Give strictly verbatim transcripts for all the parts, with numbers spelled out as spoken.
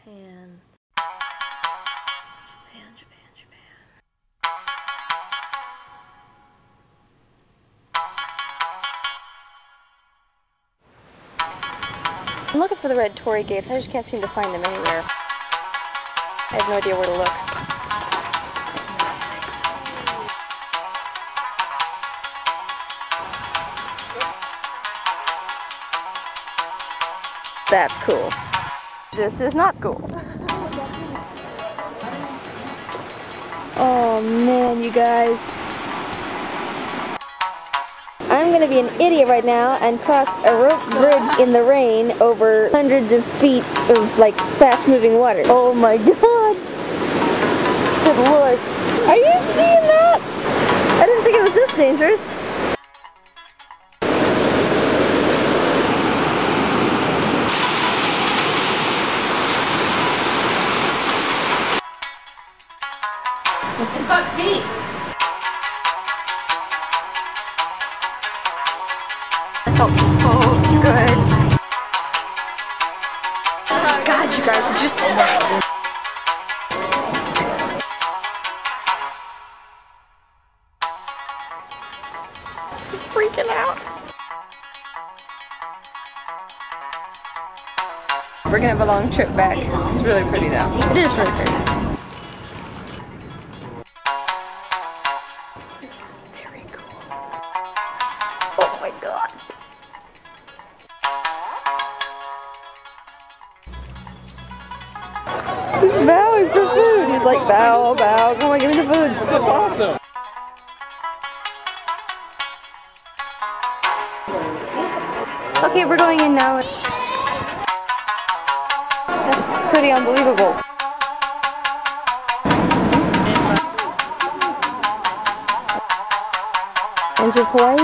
Japan. Japan, Japan, Japan. I'm looking for the red torii gates. I just can't seem to find them anywhere. I have no idea where to look. That's cool. This is not cool. Oh man, you guys. I'm gonna be an idiot right now and cross a rope bridge in the rain over hundreds of feet of like fast moving water. Oh my god. Good lord. Are you seeing that? I didn't think it was this dangerous. It's got teeth. It felt so good. God, you guys, it's just freaking out. We're gonna have a long trip back. It's really pretty though. It is really pretty. This is very cool. Oh my god. He's bowing for food. He's like, bow, bow. Come on, give me the food. That's awesome. Okay, we're going in now. That's pretty unbelievable. Enjoi?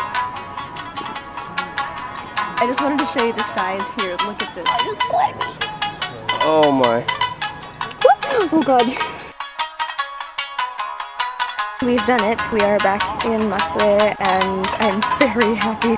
I just wanted to show you the size here. Look at this. Oh my. Oh god. We've done it. We are back in Matsue and I'm very happy